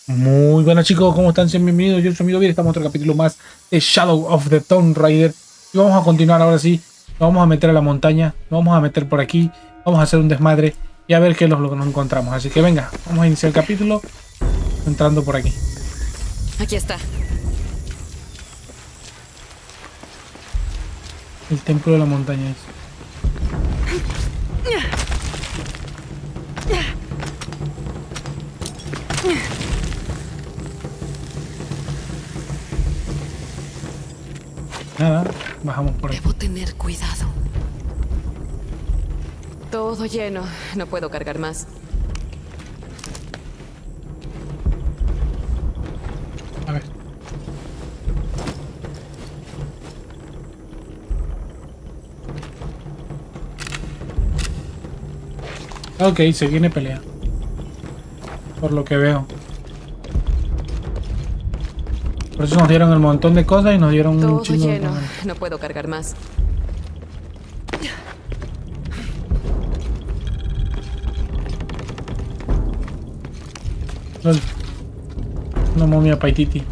Muy buenas chicos, ¿cómo están? Sean bienvenidos, yo soy amigo Bien, estamos en otro capítulo más de Shadow of the Tomb Raider. Y vamos a continuar ahora sí, nos vamos a meter a la montaña, nos vamos a meter por aquí, vamos a hacer un desmadre y a ver qué es lo que nos encontramos. Así que venga, vamos a iniciar el capítulo entrando por aquí. Aquí está. El templo de la montaña es. Nada, bajamos por ahí. Debo tener cuidado. Todo lleno. No puedo cargar más. A ver. Ok, se viene pelea. Por lo que veo. Por eso nos dieron el montón de cosas y nos dieron un Todo chingo de lleno. cosas. No puedo cargar más. Lol. Una momia paititi.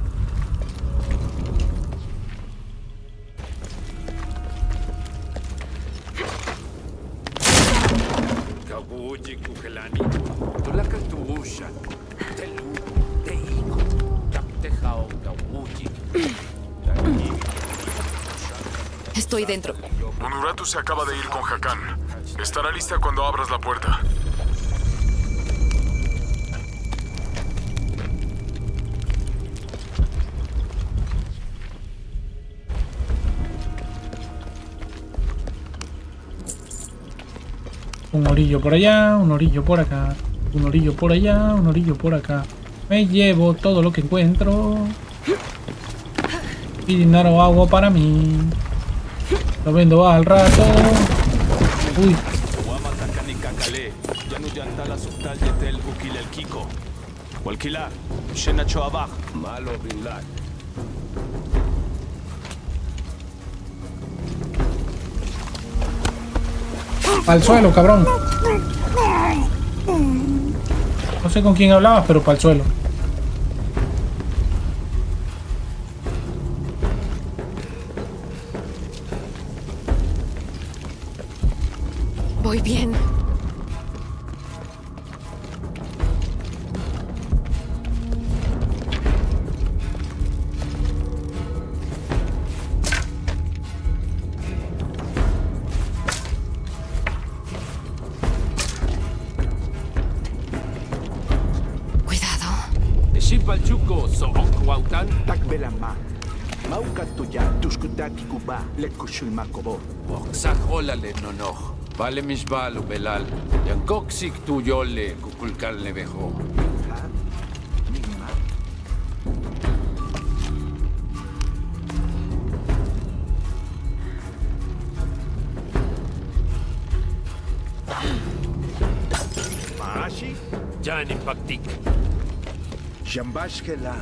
Estoy dentro. Unuratu se acaba de ir con Hakan. Estará lista cuando abras la puerta. Un orillo por allá, un orillo por acá, un orillo por allá, un orillo por acá. Me llevo todo lo que encuentro. Y dinero agua para mí. Lo vendo al rato. Uy. Al suelo, cabrón. No sé con quién hablabas, pero para el suelo. Voy bien. Palchuko so okwautan takbelama. Maukatuya tuskutaki kuba lekushul makobo. Saholale nonoh. Vale misbal ubelal. Yankoksik tuyole kukulkal nevejo. Maashi Jani paktik. Jambashkela.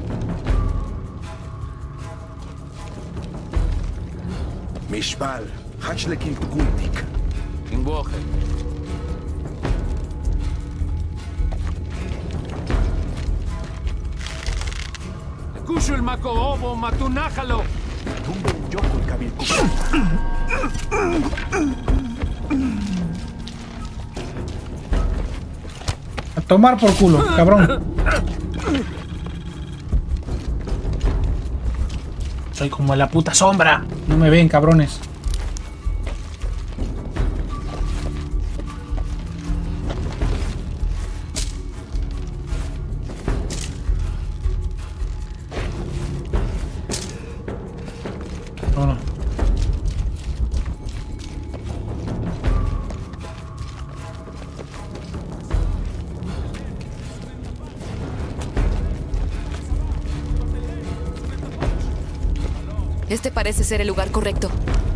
Mishbal Hachlekin Tuguntik. Ingoje. Kushul makobo matunajalo. Tumbo yoko kabil A tomar por culo, cabrón. Soy como la puta sombra. No me ven, cabrones. No, no. Este parece ser el lugar correcto.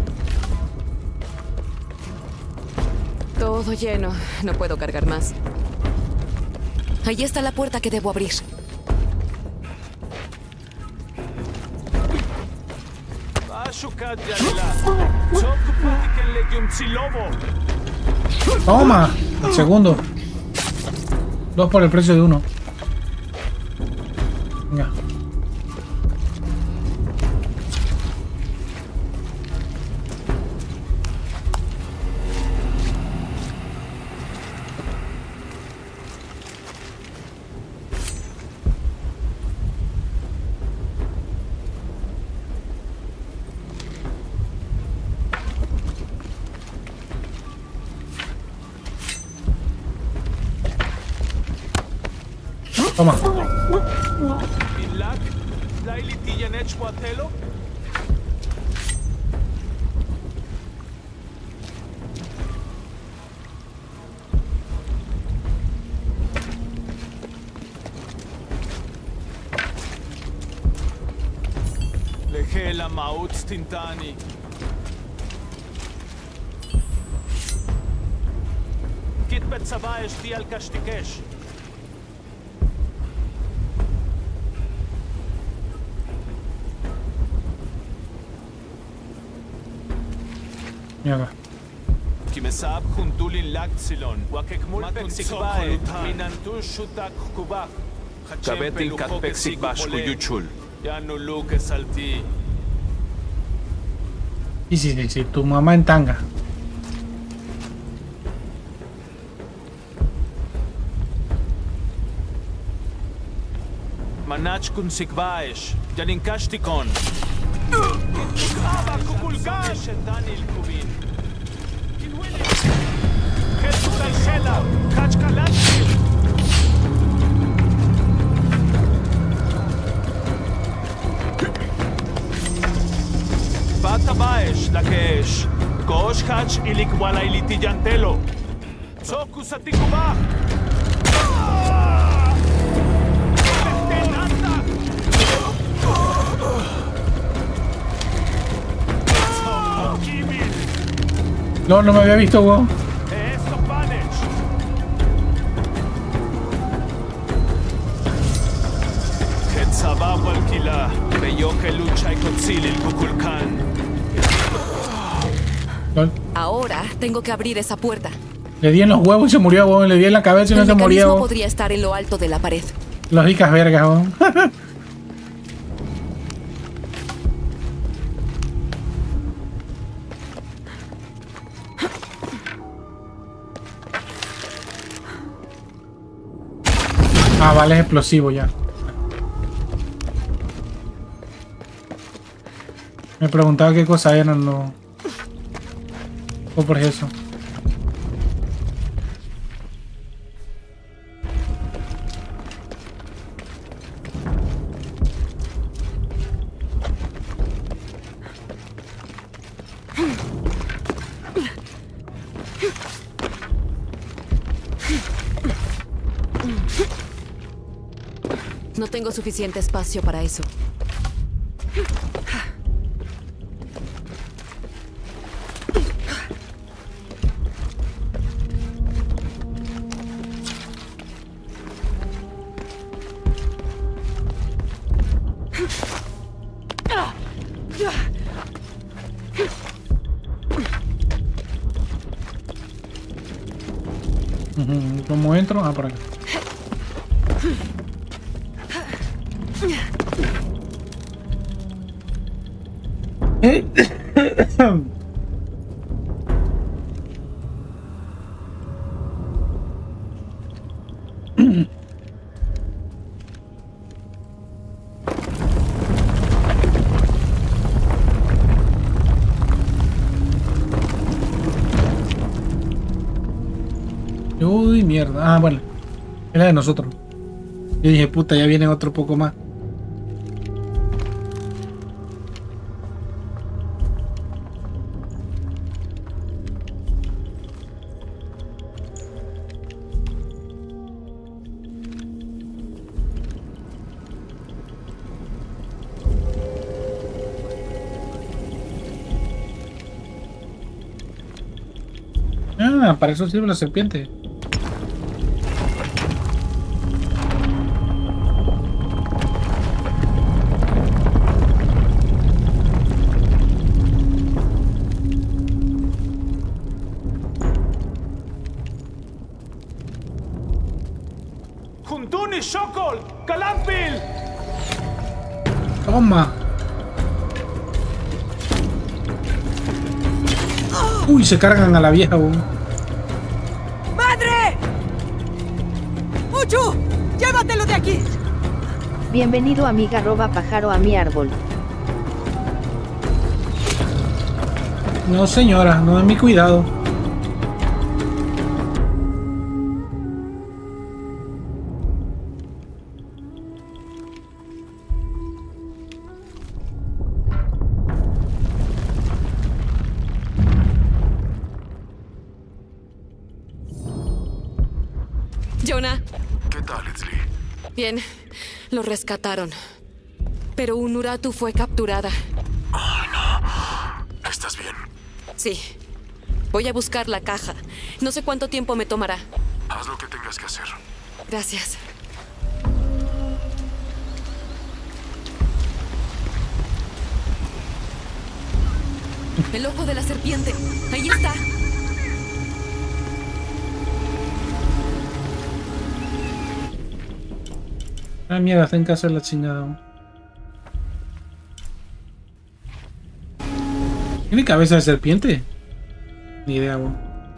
Todo lleno. No puedo cargar más. Ahí está la puerta que debo abrir. Toma, el segundo. 2 por el precio de 1. Venga. Toma. Lehela maut stintani. Kit betsava eshti al kashtikesh. Mierda. Kimesab juntulin laksilon. Wakekmul peksikbae. Minantu shutak kubak. Kabetil kat peksikbash kuyuchul. Ya no lo que saltí. Y sí, tu mamá en tanga. Manach kun sikbaesh. Janin kashtikon. Aba kukulkan. Shetani il-kubin. Jesús al Shela. Kachkalantil. Bata baesh la que es. Kosh hach ilikwala ilitillantelo. Sokus atikubah. No me había visto, weón. Eso panes. Hetzabab alquila. Veo que lucha y concili el Kukulkan. Ahora tengo que abrir esa puerta. Le di en los huevos y se murió, weón. Le di en la cabeza y no El se moría, mecanismo weón. podría estar en lo alto de la pared. Lógicas vergas, weón. Ah, vale, es explosivo ya. Me preguntaba qué cosa eran los... O por eso. No tengo suficiente espacio para eso. ¿Cómo entro? Ah, por acá. Uy, mierda. Ah, bueno. Era de nosotros. Yo dije, puta, ya viene otro poco más. Ah, para eso sirve la serpiente. Juntuni Shokol. Kalanpil. Toma. Uy, se cargan a la vieja, weón. ¡Madre! ¡Mucho! ¡Llévatelo de aquí! Bienvenido amiga roba pájaro a mi árbol. No señora, no es mi cuidado. Jonah. ¿Qué tal, Leslie? Bien, lo rescataron. Pero Unuratu fue capturada. Oh, no. ¿Estás bien? Sí. Voy a buscar la caja. No sé cuánto tiempo me tomará. Haz lo que tengas que hacer. Gracias. El ojo de la serpiente. Ahí está. Ah, mierda, tengo que hacer la chingada. ¿Tiene cabeza de serpiente? Ni idea, weón.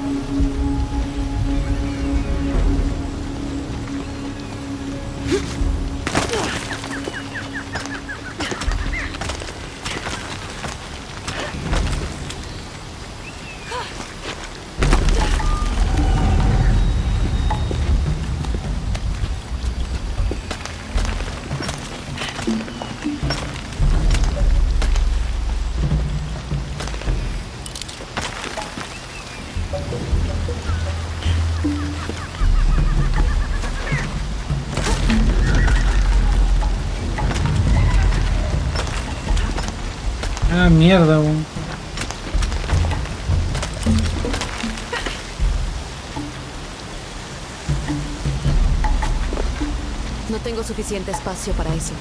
Ah, mierda, weón. No tengo suficiente espacio para eso.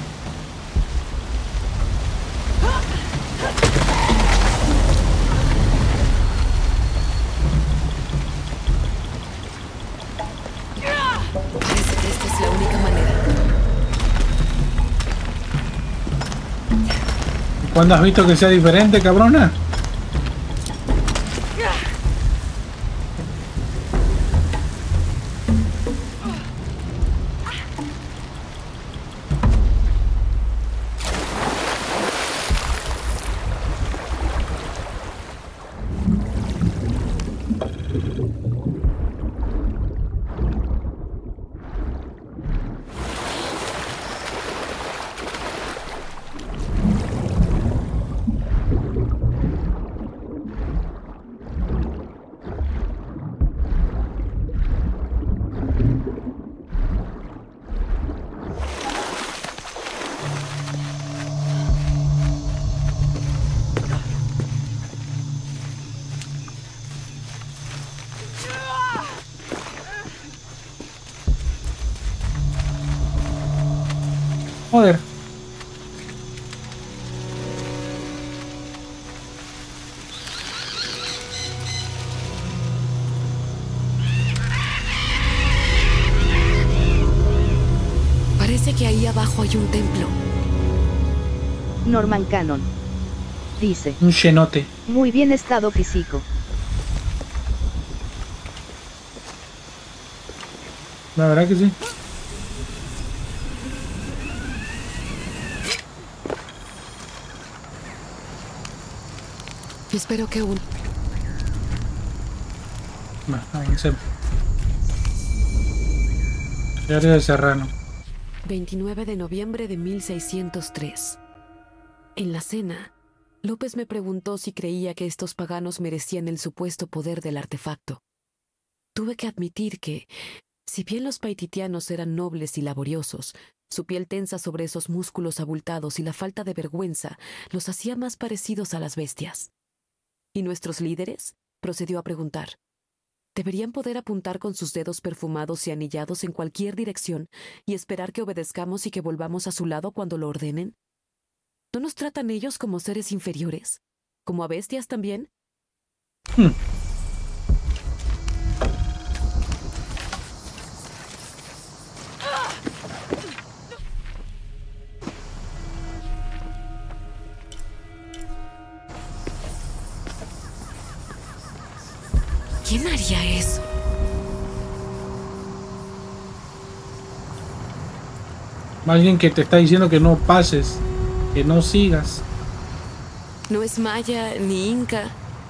Parece que esta es la única manera. ¿Cuándo has visto que sea diferente, cabrona? Joder. Parece que ahí abajo hay un templo. Norman Cannon. Dice. Un xenote. Muy bien estado físico. La verdad que sí. Espero que un... Bueno, avancemos. Diario de Serrano. 29 de noviembre de 1603. En la cena, López me preguntó si creía que estos paganos merecían el supuesto poder del artefacto. Tuve que admitir que, si bien los paititianos eran nobles y laboriosos, su piel tensa sobre esos músculos abultados y la falta de vergüenza los hacía más parecidos a las bestias. ¿Y nuestros líderes?, procedió a preguntar. ¿Deberían poder apuntar con sus dedos perfumados y anillados en cualquier dirección y esperar que obedezcamos y que volvamos a su lado cuando lo ordenen? ¿No nos tratan ellos como seres inferiores? ¿Como a bestias también? ¿Quién haría eso? Alguien que te está diciendo que no pases, que no sigas. No es maya ni inca.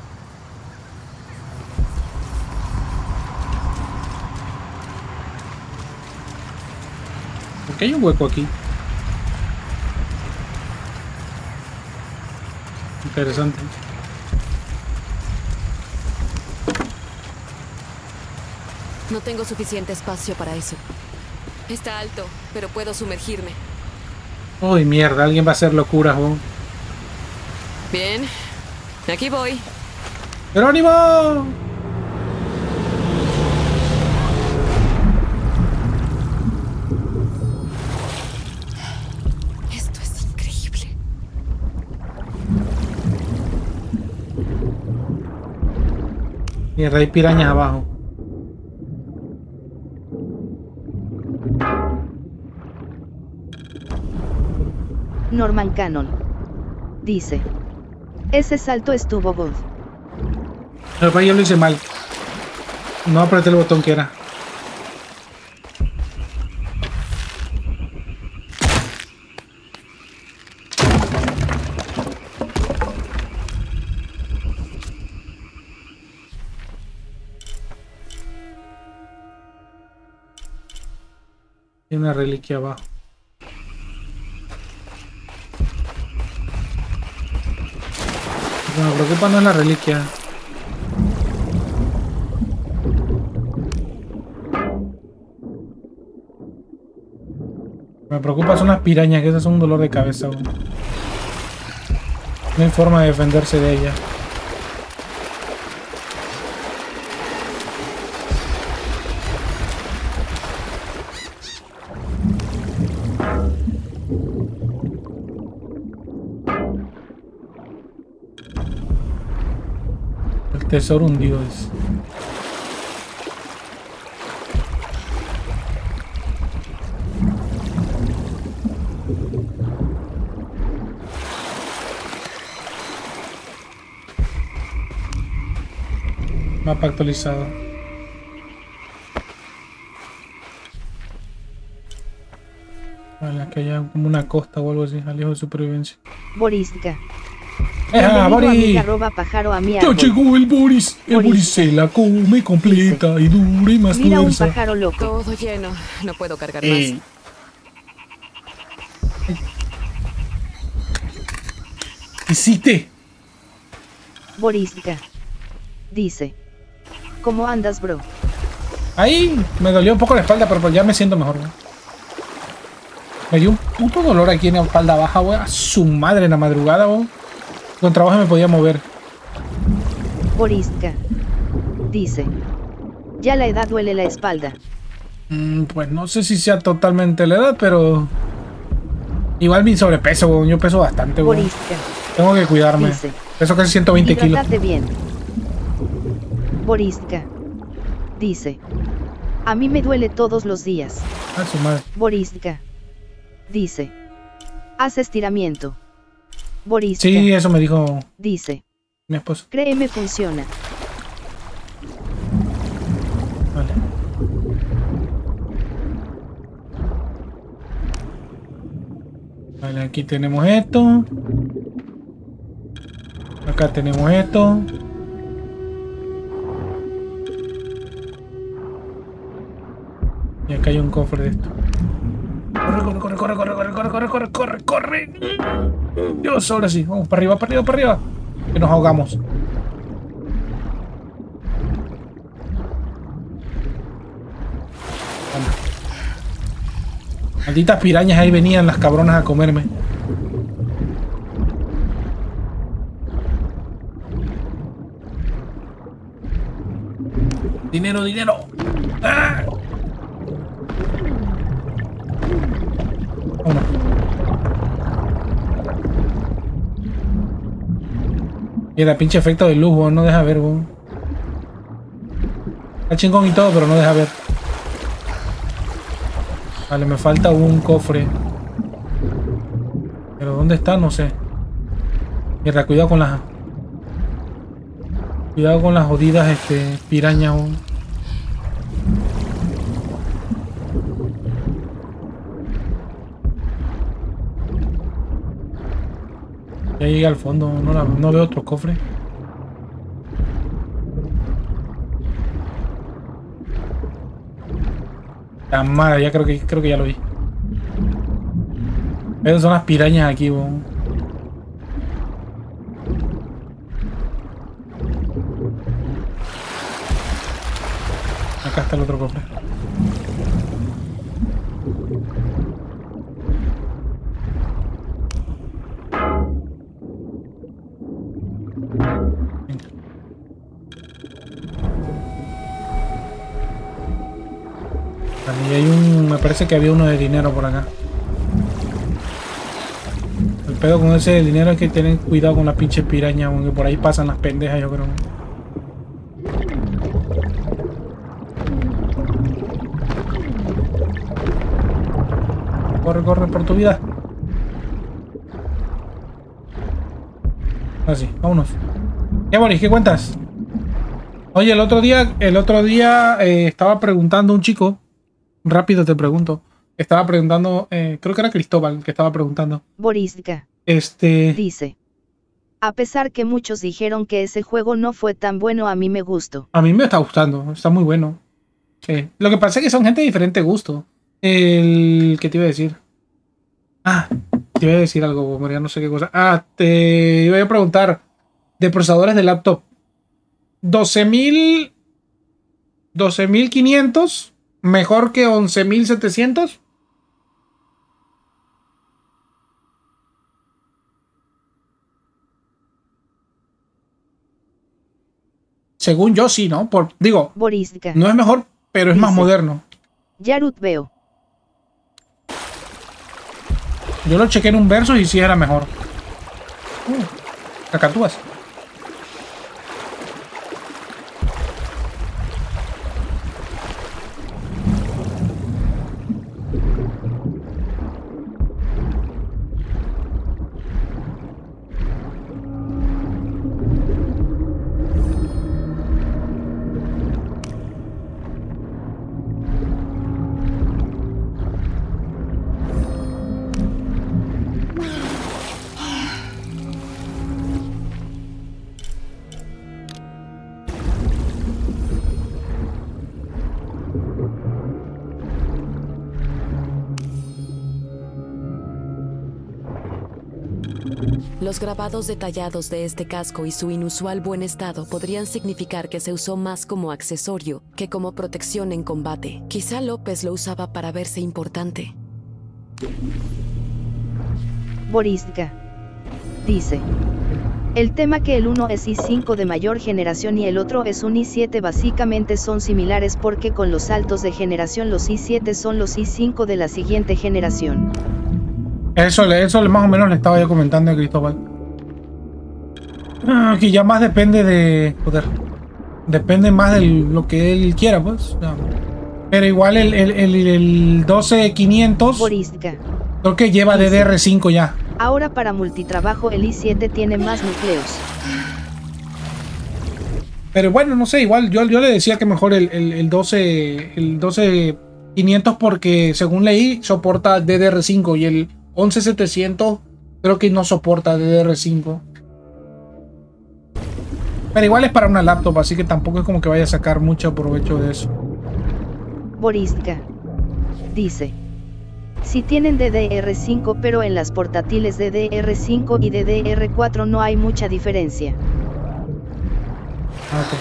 ¿Por qué hay un hueco aquí? Interesante. No tengo suficiente espacio para eso. Está alto, pero puedo sumergirme. Uy, mierda, alguien va a hacer locuras, ¿no? Bien, aquí voy. ¡Jerónimo! Esto es increíble. Mierda, hay pirañas abajo. Norman Cannon dice: ese salto estuvo good. Pero yo lo hice mal. No apreté el botón que era. Hay una reliquia abajo. Lo que me preocupa no es la reliquia. Me preocupa son las pirañas, que esas son un dolor de cabeza. No hay forma de defenderse de ellas. El tesoro hundido es. Mapa actualizado. Vale, que haya como una costa o algo así, alejo de supervivencia. Boriska. ¡Ah, Boris! @pájaro a mi ¡Ya árbol. llegó el Boris! El Boris se la come completa y dura y más Mira un fuerza. pájaro loco. Todo lleno. No puedo cargar más. ¿Hiciste? Boriska dice: ¿cómo andas, bro? Ahí me dolió un poco la espalda, pero pues ya me siento mejor, güey. Me dio un puto dolor aquí en la espalda baja, güey. A su madre en la madrugada, güey. Con trabajo me podía mover. Boriska dice: ya la edad duele la espalda. Pues no sé si sea totalmente la edad, pero... igual mi sobrepeso, güey. Yo peso bastante, güey. Boriska Tengo que cuidarme. dice: Peso casi 120 kilos. hidrátate bien. Boriska dice: a mí me duele todos los días. A su madre. Boriska dice: haz estiramiento. Boriska Sí, eso me dijo dice: mi esposo. créeme, funciona. Vale. Vale, aquí tenemos esto. Acá tenemos esto. Y acá hay un cofre de esto. Corre, corre, corre, corre, corre, corre, corre, corre, corre, corre, corre. Dios, ahora sí. Vamos para arriba, para arriba, para arriba. Que nos ahogamos. Malditas pirañas, ahí venían las cabronas a comerme. Dinero, dinero. ¡Ah! Vámonos. Mira, pinche efecto de luz, no deja ver, weón. Está chingón y todo, pero no deja ver. Vale, me falta un cofre. Pero ¿dónde está? No sé. Mierda, cuidado con las... Cuidado con las jodidas pirañas. Ya llegué al fondo, no veo otro cofre. La madre, ya creo que ya lo vi. Esas son las pirañas aquí, weón. Acá está el otro cofre. Y hay me parece que había uno de dinero por acá. El pedo con ese de dinero es que tienen cuidado con las pinches pirañas, porque por ahí pasan las pendejas, yo creo. Corre, corre por tu vida. Así, vámonos. ¿Qué, Boris? ¿Qué cuentas? Oye, el otro día estaba preguntando un chico. Rápido te pregunto. Estaba preguntando, creo que era Cristóbal que estaba preguntando. Boriska. Dice. A pesar que muchos dijeron que ese juego no fue tan bueno, a mí me gustó. A mí me está gustando, está muy bueno. Lo que pasa es que son gente de diferente gusto. ¿Qué te iba a decir? Te iba a decir algo, María, no sé qué cosa. Te iba a preguntar de procesadores de laptop. 12.500 mejor que 11.700. Según yo sí, ¿no? Digo, Boriska. No es mejor, pero es más moderno. Yarut veo. Yo lo chequé en un verso y sí era mejor. Cacatúas. Los grabados detallados de este casco y su inusual buen estado podrían significar que se usó más como accesorio que como protección en combate. Quizá López lo usaba para verse importante. Boriska. Dice. El tema que el uno es i5 de mayor generación y el otro es un i7 básicamente son similares porque con los saltos de generación los i7 son los i5 de la siguiente generación. Eso más o menos le estaba yo comentando a Cristóbal. Que ya más depende de... Joder. Depende más de lo que él quiera, pues. Pero igual el 12500... Boriska. Creo que lleva DDR5 ya. Ahora para multitrabajo el i7 tiene más núcleos. Pero bueno, no sé, igual yo le decía que mejor el 12500 porque según leí soporta DDR5 y el 11700 creo que no soporta DDR5. Pero igual es para una laptop, así que tampoco es como que vaya a sacar mucho provecho de eso. Boriska. Dice. Si tienen DDR5 pero en las portátiles DDR5 y DDR4 no hay mucha diferencia. Okay.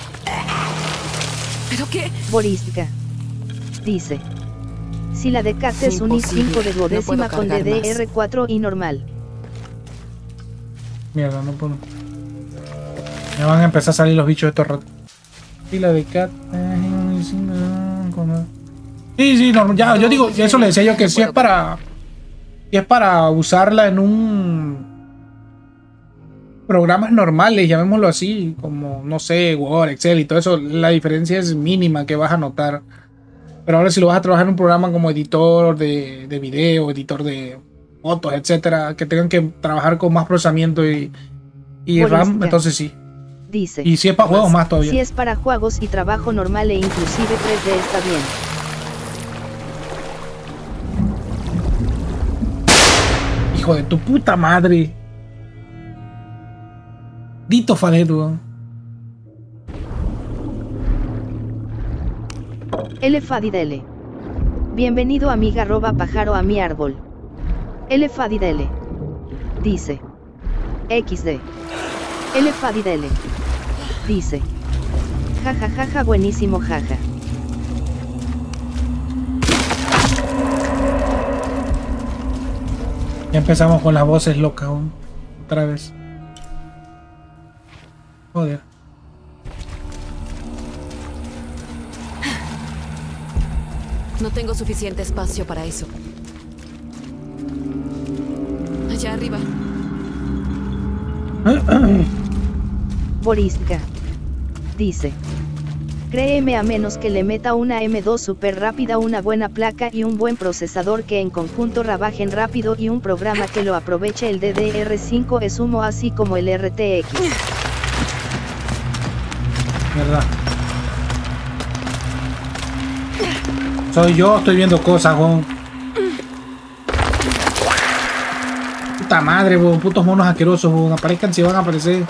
¿Pero qué? Boriska. Dice. Si la de CAT es un i5 de duodécima con DDR4 y normal. Mierda, no puedo. Ya van a empezar a salir los bichos de estos ratos. Si la de CAT Sí, normal. Ya, yo digo, eso le decía yo que si es para usarla en un programas normales, llamémoslo así, como no sé, Word, Excel y todo eso, la diferencia es mínima que vas a notar. Pero ahora si lo vas a trabajar en un programa como editor de video, editor de fotos, etcétera, que tengan que trabajar con más procesamiento y RAM, entonces sí. Dice. Y si es para juegos más todavía. Si es para juegos y trabajo normal e inclusive 3D está bien. Hijo de tu puta madre. Dito Fadet, weón. Elefadidele. Bienvenido amiga @pájaro a mi árbol. Elefadidele. Dice. XD. Elefadidele. Dice. Jajajaja buenísimo jaja. Ya empezamos con las voces locas, weón. Otra vez. Joder. No tengo suficiente espacio para eso. Allá arriba. Boriska. Dice. Créeme, a menos que le meta una M2 super rápida, una buena placa y un buen procesador que en conjunto trabajen rápido y un programa que lo aproveche, el DDR5 es humo, así como el RTX. Verdad. Soy yo, estoy viendo cosas, weón. Puta madre, weón. Putos monos asquerosos, weón. Aparezcan si van a aparecer.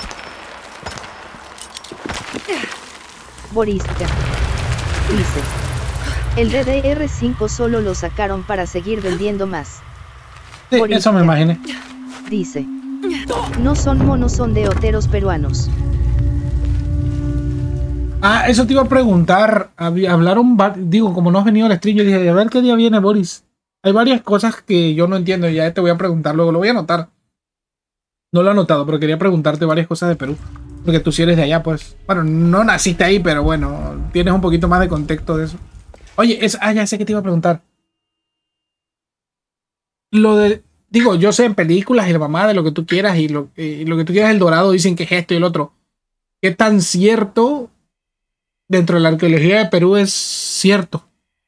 Boriska. Dice. El DDR5 solo lo sacaron para seguir vendiendo más. Sí, Boriska. eso me imaginé. Dice. No son monos, son de oteros peruanos. Ah, eso te iba a preguntar. Hablaron, digo, como no has venido al stream, yo dije, a ver qué día viene Boris. Hay varias cosas que yo no entiendo, ya te voy a preguntar luego, lo voy a anotar. No lo he anotado, pero quería preguntarte varias cosas de Perú. Porque tú sí eres de allá, pues. Bueno, no naciste ahí, pero bueno, tienes un poquito más de contexto de eso. Oye, ya sé que te iba a preguntar. Lo de, digo, yo sé en películas y la mamá de lo que tú quieras y lo que tú quieras, el dorado, dicen que es esto y el otro. ¿Qué tan cierto dentro de la arqueología de Perú es cierto?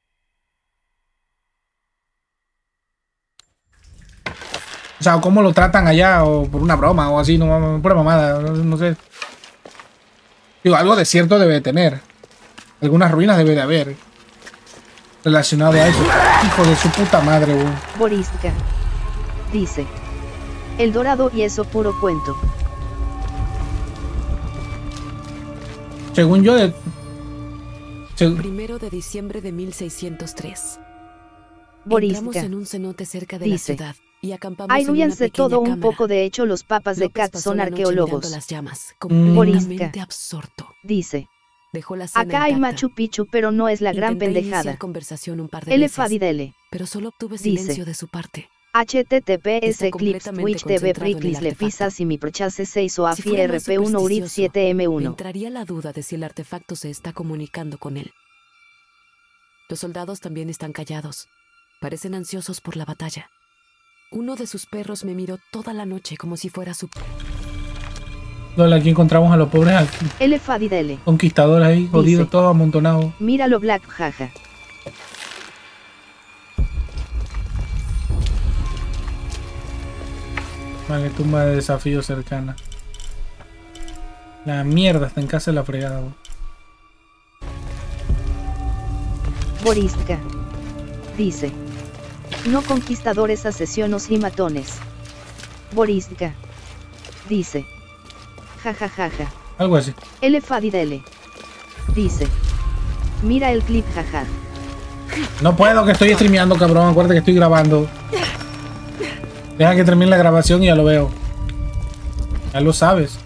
O sea, ¿cómo lo tratan allá? O por una broma o así, no, pura mamada, no sé. Digo, algo de cierto debe de tener. Algunas ruinas debe de haber relacionado a eso. Hijo de su puta madre, güey. Boriska. Dice. El dorado y eso puro cuento. Según yo, 1 de diciembre de 1603. Boriska. Entramos en un cenote cerca de Dice. la ciudad y acampamos Hay en una ruinas de pequeña todo un cámara. poco, de hecho los papas de López Cat pasó son la noche arqueólogos. mirando las llamas, completamente Boriska. absorto. Dice. Dejó la cena Acá hay intacta. Machu Picchu, pero no es la gran Intenté pendejada. iniciar conversación un par de veces, Elefadidele. pero solo obtuve Dice. silencio de su parte. HTTPS Está Clips completamente Twitch TV concentrado en el Priclis Le artefacto. Pisas y mi prochase 6 o Si AFI fuera más RP1 URIP supersticioso, 7M1. entraría la duda de si el artefacto se está comunicando con él. Los soldados también están callados. Parecen ansiosos por la batalla. Uno de sus perros me miró toda la noche como si fuera su... aquí encontramos a los pobres Elefadidele. conquistadores ahí, jodidos, Dice. todos amontonados. Míralo Black, jaja. Vale, tumba de desafío cercana. La mierda, está en casa de la fregada, güey. Boriska. Dice. No conquistadores, asesinos y matones. Boriska. Dice. Jajajaja. Algo así. Elefadidele. Dice. Mira el clip, jaja. No puedo, que estoy streameando, cabrón. Acuérdate que estoy grabando. Deja que termine la grabación y ya lo veo. Ya lo sabes.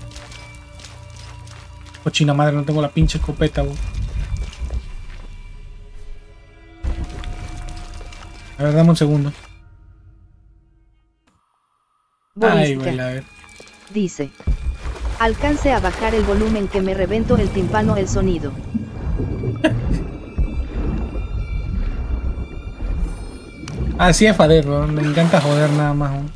Cochina madre, no tengo la pinche escopeta, güey. A ver, dame un segundo. Ay, güey, a ver. Dice. Alcance a bajar el volumen que me reventó el tímpano el sonido. Así es Fader, bro. Me encanta joder nada más. ¿No?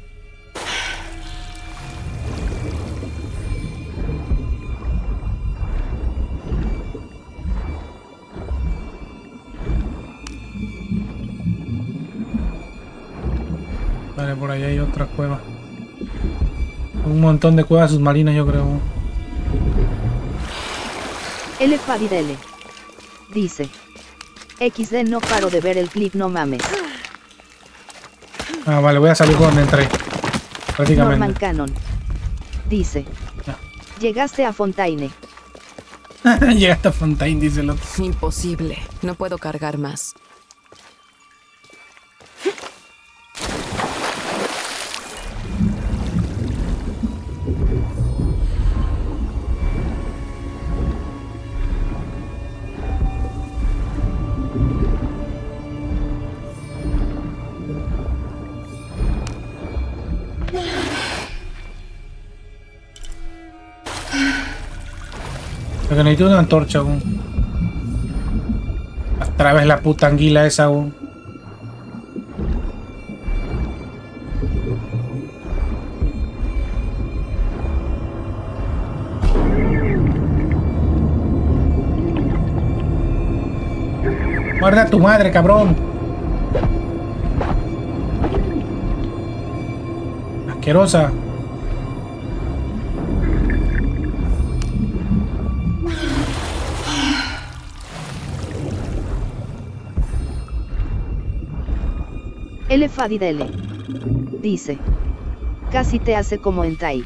Vale, por allá hay otra cueva. Un montón de cuevas submarinas, yo creo. Elefadidele. Dice. XD, no paro de ver el clip, no mames. Ah, vale, voy a salir cuando entré. Prácticamente. Norman Cannon. Dice. Ya. Llegaste a Fontaine. Llegaste a Fontaine, dice el otro. Imposible. No puedo cargar más. Lo que necesito es una antorcha aún. Otra vez la puta anguila esa aún. Guarda a tu madre, cabrón. Asquerosa. Elefadidele. Dice. Casi te hace como en Tai.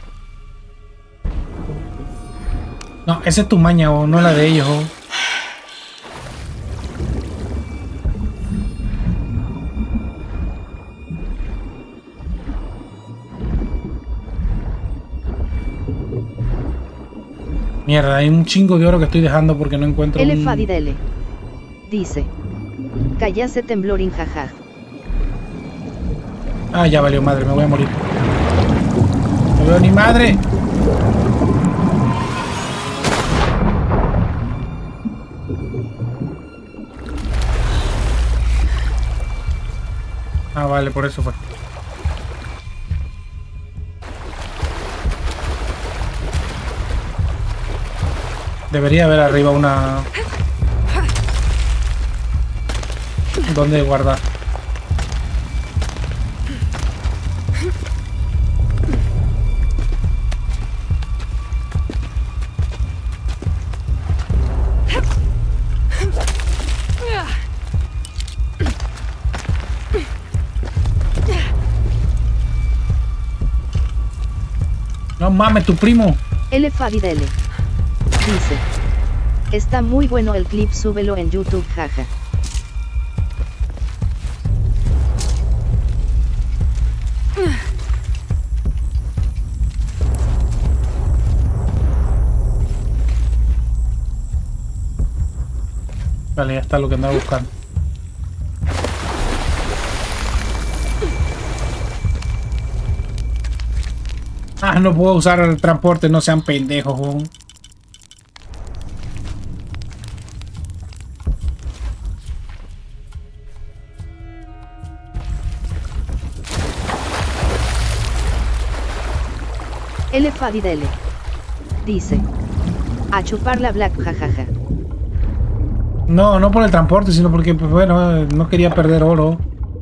No, esa es tu maña, o no la de ellos. Oh. Mierda, hay un chingo de oro que estoy dejando porque no encuentro Elefadidele. Dice. Callase temblorín, jaja. Ah, ya valió madre, me voy a morir. No veo ni madre. Ah, vale, por eso fue. Debería haber arriba una... ¿Dónde guardar? No mames, tu primo. Elefadidele. Dice. Está muy bueno el clip, súbelo en YouTube, jaja. Vale, ya está lo que andaba buscando. Ah, no puedo usar el transporte, no sean pendejos. ¿Oh? Elefadidele. Dice. A chupar la black, jajaja. No, no por el transporte, sino porque, pues bueno, no quería perder oro.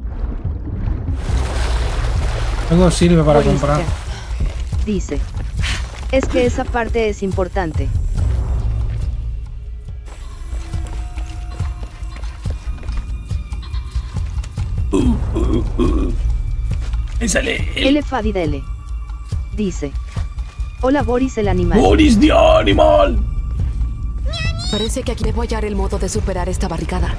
Algo sirve para comprar. Dice. Es que esa parte es importante. Ahí sale Elefadidele. Dice. Hola Boris el animal. Boris the animal. Parece que aquí debo hallar el modo de superar esta barricada.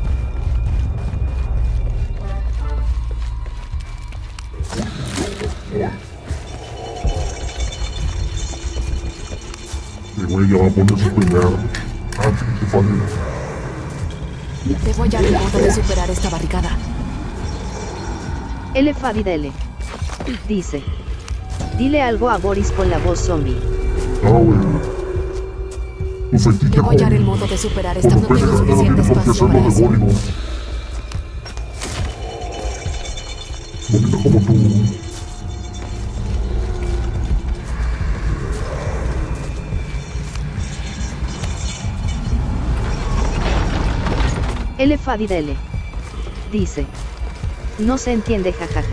Ella va a poner su primera antes que falle. Debo hallar el modo de superar esta barricada. Elefadidele. Dice. Dile algo a Boris con la voz zombie. Ah, bueno. Tu fetiche Debo hallar el modo de superar esta. No tengo suficiente espacio para eso. Bonita como tú. Elefadidele. Dice. No se entiende, jajaja.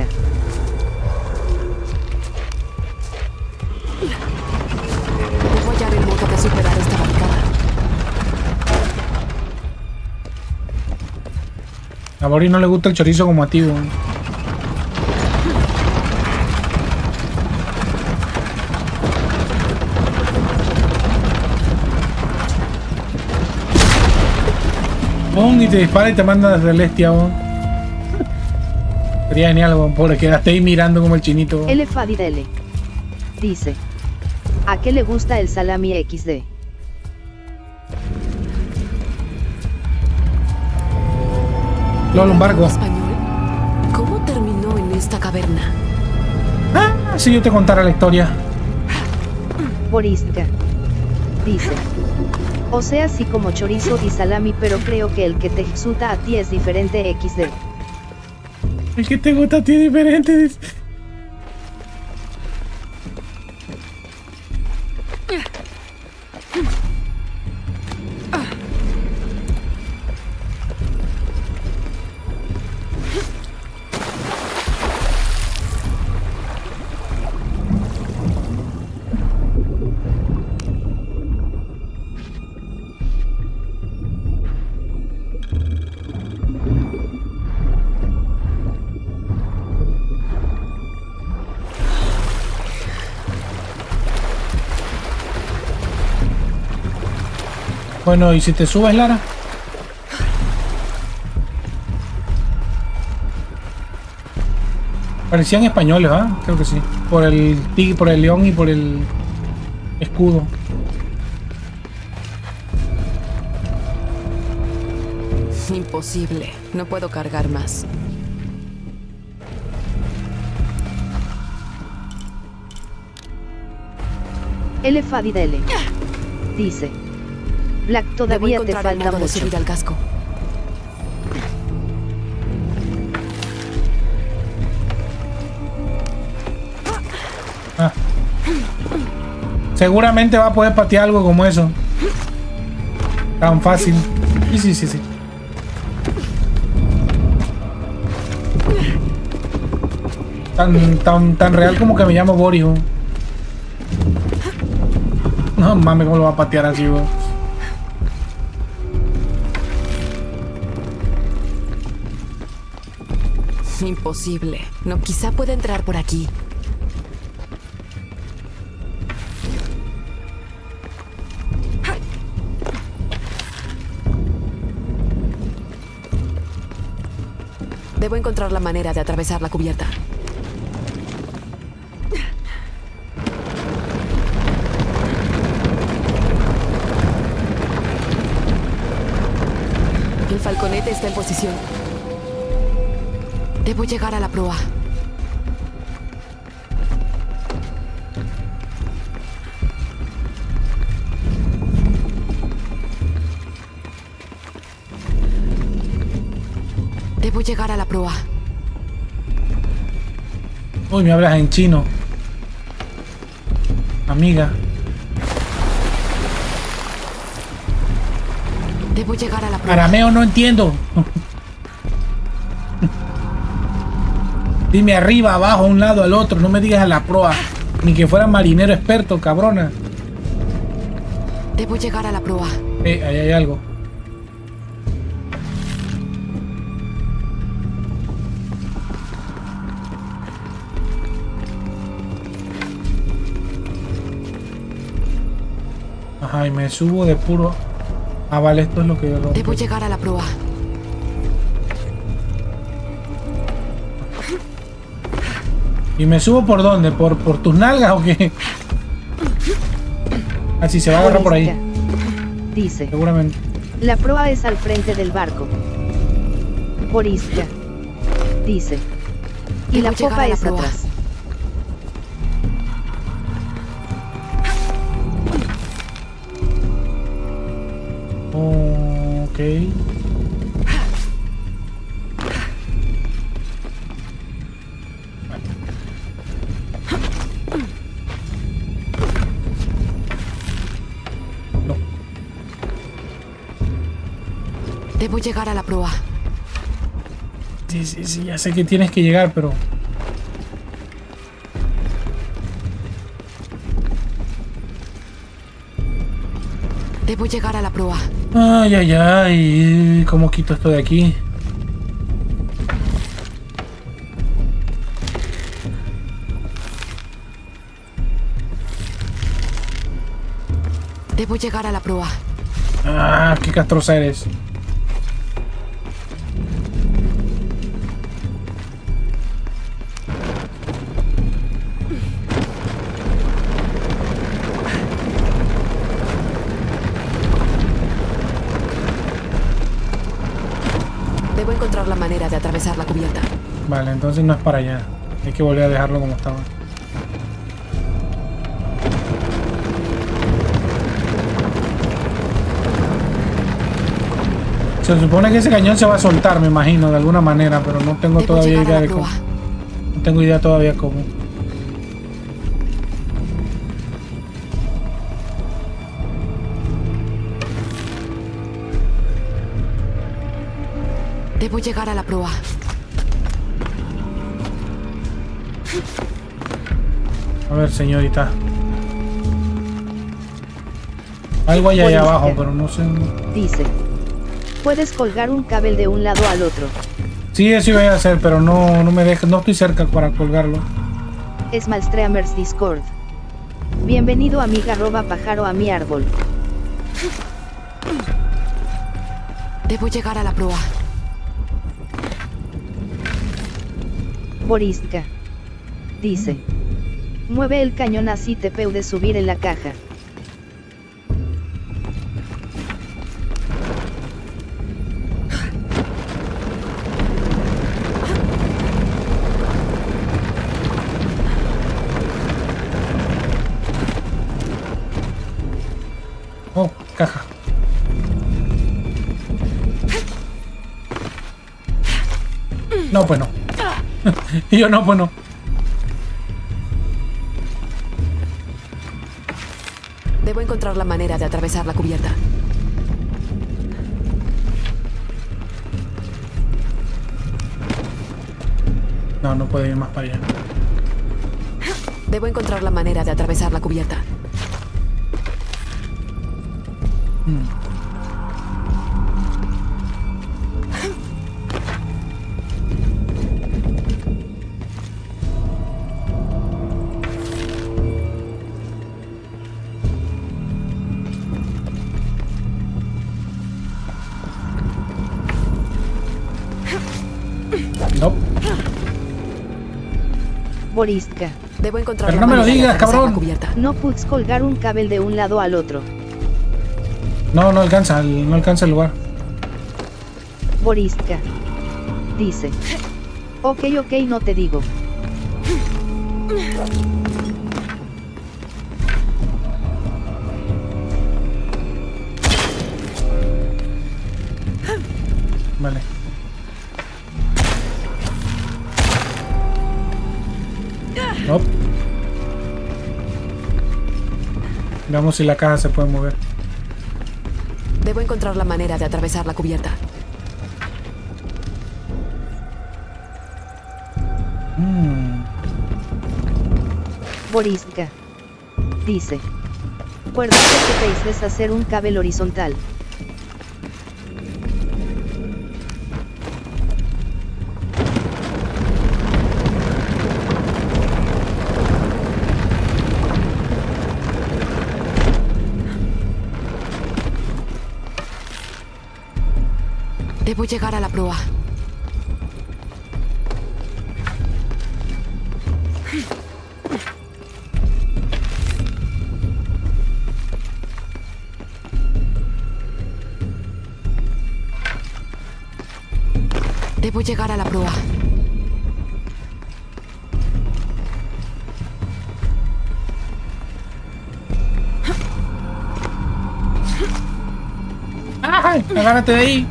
Debo hallar el modo de superar esta barricada. A Boris no le gusta el chorizo como a ti, weón. Y te dispara y te manda desde el este, weón. Sería genial, weón, pobre, quedaste ahí mirando como el chinito, weón. Elefadidele dice: ¿a qué le gusta el salami XD? Lolo, un barco. ¿Español? ¿Cómo terminó en esta caverna? Ah, si yo te contara la historia. Boristka dice: o sea, sí como chorizo y salami, pero creo que el que te gusta a ti es diferente XD. El que te gusta a ti es diferente. Bueno, ¿y si te subes, Lara? Parecían españoles, ¿ah? Creo que sí. Por el tigre, por el león y por el escudo. Imposible. No puedo cargar más. Elefadidele dice: Black, todavía te falta mucho. Subir al casco. Ah. Seguramente va a poder patear algo como eso. Tan fácil. Sí. Tan real como que me llamo Boris. No mames, cómo lo va a patear así, bro. Imposible. No, quizá pueda entrar por aquí. Debo encontrar la manera de atravesar la cubierta. El falconete está en posición. Debo llegar a la proa. Debo llegar a la proa. Uy, me hablas en chino. Amiga. Debo llegar a la proa. Arameo no entiendo. Dime arriba, abajo, a un lado, al otro. No me digas a la proa. Ni que fuera marinero experto, cabrona. Debo llegar a la proa. Ahí hay algo. Ajá, y me subo de puro... Ah, vale, esto es lo que yo rompo. Debo llegar a la proa. ¿Y me subo por dónde? ¿Por tus nalgas o qué? Ah, sí, se va a agarrar por ahí. Dice: seguramente. La proa es al frente del barco. Boristka dice: y la popa es atrás. Ok. Debo llegar a la proa. Sí, ya sé que tienes que llegar, pero... Debo llegar a la proa. Ay, ¿cómo quito esto de aquí? Debo llegar a la proa. Ah, qué castrosa eres. Debo encontrar la manera de atravesar la cubierta. Vale, entonces no es para allá. Hay que volver a dejarlo como estaba. Se supone que ese cañón se va a soltar, me imagino, de alguna manera, pero no tengo todavía idea de cómo. No tengo idea todavía cómo. Debo llegar a la proa. A ver, señorita. Algo hay ahí abajo, pero no sé. Dice. Puedes colgar un cable de un lado al otro. Sí, eso iba a hacer, pero no me deja, no estoy cerca para colgarlo. Smalstreamers Discord. Bienvenido amiga @pájaro a mi árbol. Debo llegar a la proa. Boristka. Dice. Mueve el cañón así te puedes subir en la caja. Oh, caja. No, pues no. Y yo no, pues no. Debo encontrar la manera de atravesar la cubierta. No, no puedo ir más para allá. Debo encontrar la manera de atravesar la cubierta. No. Boristka. Debo encontrar Pero la no me lo manera de digas, atravesar cabrón. la cubierta. No puedes colgar un cable de un lado al otro. No, no alcanza el lugar. Boristka. Dice. Ok, no te digo. Vale. No. Veamos si la caja se puede mover. Debo encontrar la manera de atravesar la cubierta. Boristka. Dice. Acuérdate que te deshacer un cable horizontal. Debo llegar a la proa. Debo llegar a la proa. ¡Ay! ¡Agárrate de ahí!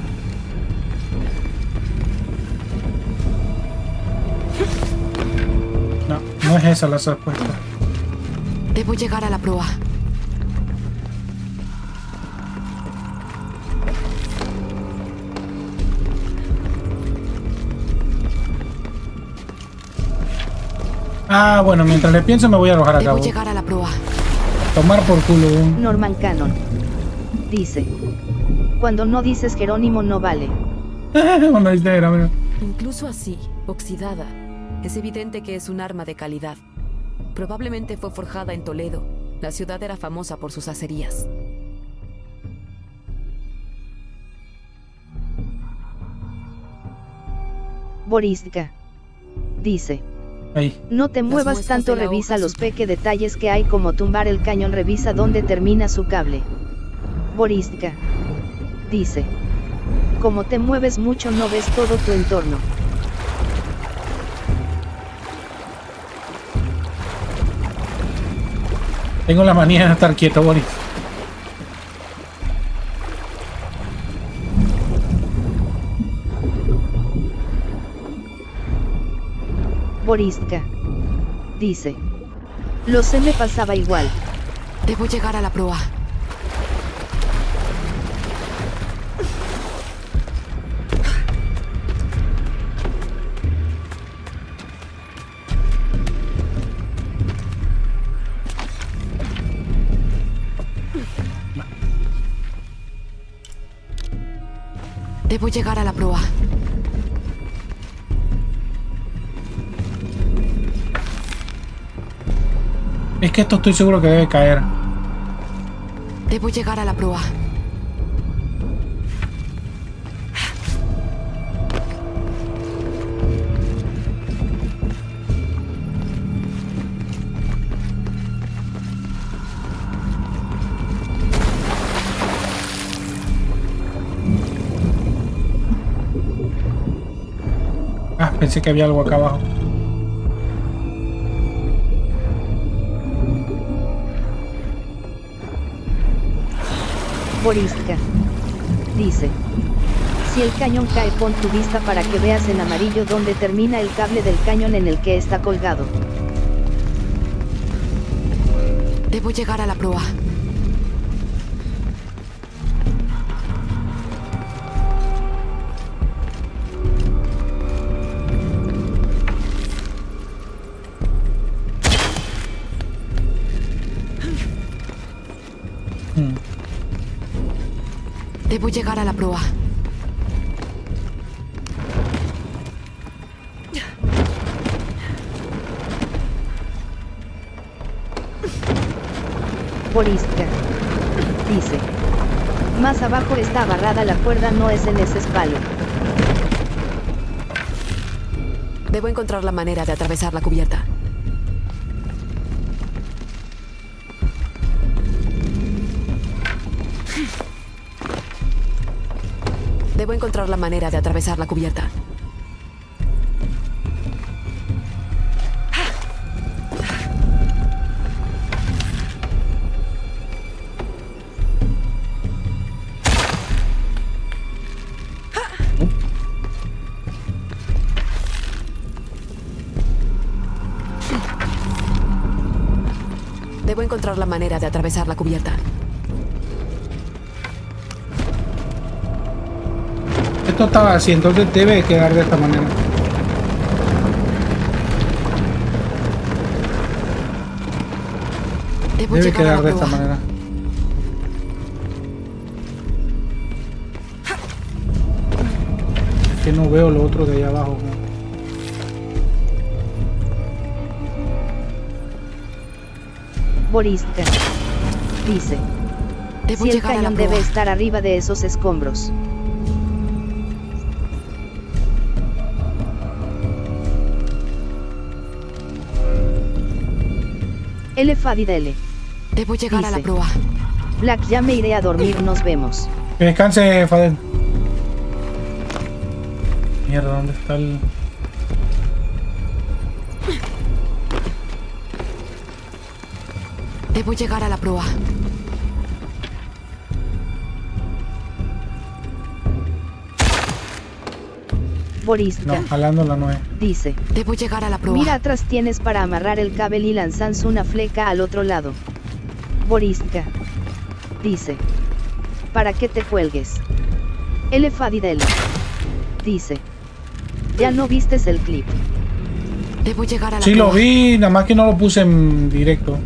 No, no es esa la respuesta. Debo llegar a la proa. Ah, bueno, mientras le pienso me voy a arrojar a cabo. Debo llegar a la proa. Tomar por culo. Norman Cannon. Dice. Cuando no dices Jerónimo no vale. Bueno, era, mira. Incluso así, oxidada, es evidente que es un arma de calidad. Probablemente fue forjada en Toledo. La ciudad era famosa por sus acerías. Boristka. Dice. Ahí. No te muevas tanto, revisa los peque detalles que hay como tumbar el cañón, revisa dónde termina su cable. Boristka. Dice. Como te mueves mucho no ves todo tu entorno. Tengo la manía de estar quieto, Boris. Boristka. Dice. Lo sé, me pasaba igual. Debo llegar a la proa. Debo llegar a la proa. Es que esto estoy seguro que debe caer. Debo llegar a la proa. Ah, pensé que había algo acá abajo. Boristka. Dice. Si el cañón cae, pon tu vista para que veas en amarillo dónde termina el cable del cañón en el que está colgado. Debo llegar a la proa. Debo llegar a la proa. Boristka. Dice. Más abajo está agarrada la cuerda, no es en ese espalo. Debo encontrar la manera de atravesar la cubierta. Debo encontrar la manera de atravesar la cubierta. Debo encontrar la manera de atravesar la cubierta. Esto estaba así, entonces debe quedar de esta manera. Debe quedar de esta manera. Que no veo lo otro de allá abajo. Boristka. Dice. Si el cañón debe estar arriba de esos escombros. Fadidele. Debo llegar a la proa. Black, ya me iré a dormir, nos vemos. Que descanse, Fadel. Mierda, ¿dónde está el...? Debo llegar a la proa. Boristka. No, jalándola no es. Dice. Debo llegar a la proa. Mira atrás, tienes para amarrar el cable y lanzas una fleca al otro lado. Boristka. Dice. Para que te cuelgues. Fadidele. Dice. Ya no vistes el clip. Debo llegar a la sí, proa. lo vi, nada más que no lo puse en directo.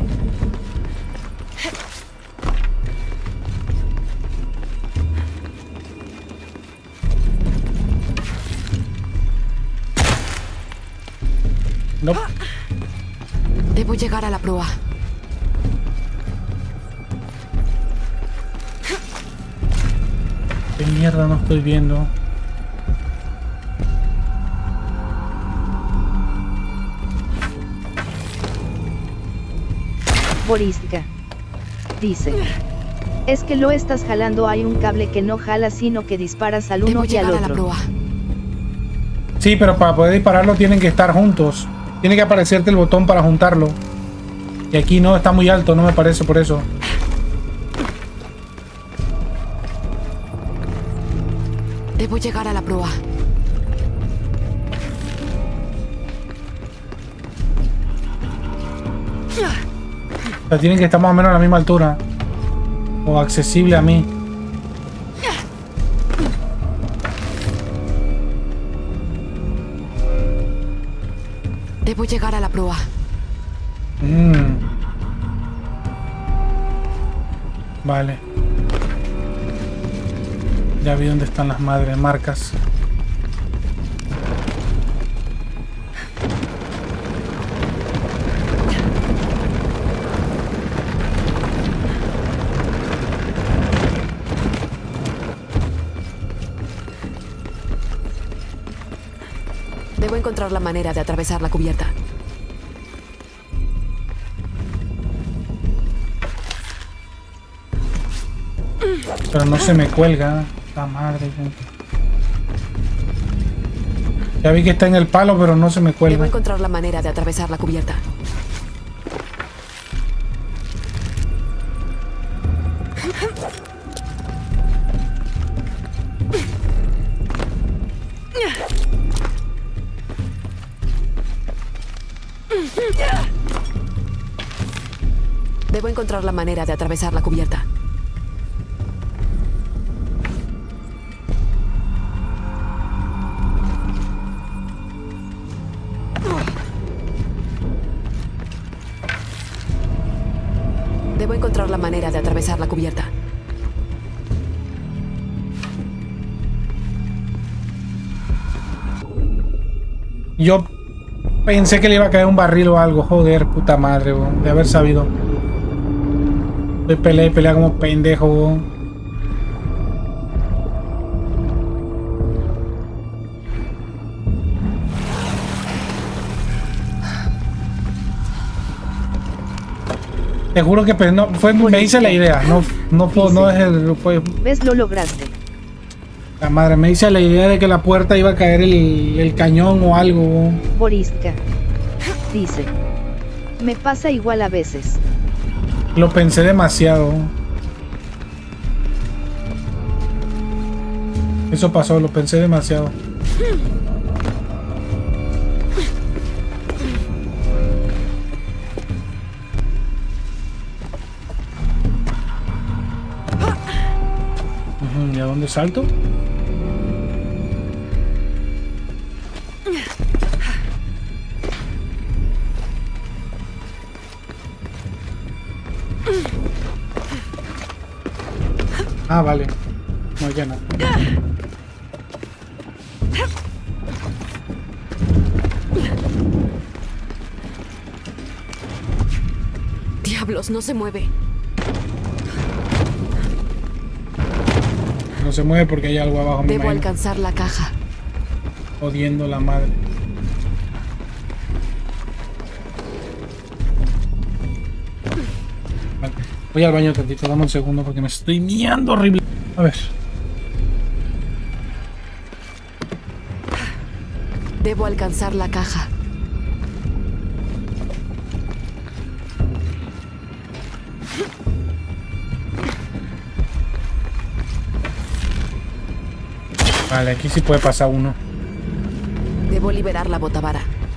No. Debo llegar a la proa. ¿Qué mierda no estoy viendo? Boristka. Dice. Es que lo estás jalando, hay un cable que no jala sino que disparas al uno y al otro. Sí, pero para poder dispararlo tienen que estar juntos. Tiene que aparecerte el botón para juntarlo. Y aquí no, está muy alto, no me parece por eso. Debo llegar a la proa. O sea, tienen que estar más o menos a la misma altura. O accesible a mí. Debo llegar a la proa. Vale. Ya vi dónde están las madres marcas. Debo encontrar la manera de atravesar la cubierta. Pero no se me cuelga. La madre. Ya vi que está en el palo, pero no se me cuelga. Debo encontrar la manera de atravesar la cubierta. Debo encontrar la manera de atravesar la cubierta. Debo encontrar la manera de atravesar la cubierta. Yo pensé que le iba a caer un barril o algo. Joder, puta madre, bo, de haber sabido. Estoy pelea como pendejo, bo. Te juro que no, me hice la idea. No puedo, no es el. ¿Ves? Lo lograste. La madre, me hice la idea de que la puerta iba a caer el cañón o algo. Boristka. Dice. Me pasa igual a veces. Lo pensé demasiado. Eso pasó, lo pensé demasiado. ¿Y a dónde salto? Ah, vale. No, ya no. Diablos, no se mueve. No se mueve porque hay algo abajo. Debo alcanzar la caja. Jodiendo la madre. Vale. Voy al baño tantito, dame un segundo porque me estoy miando horrible. A ver. Debo alcanzar la caja. Vale, aquí sí puede pasar uno. Debo liberar la botavara.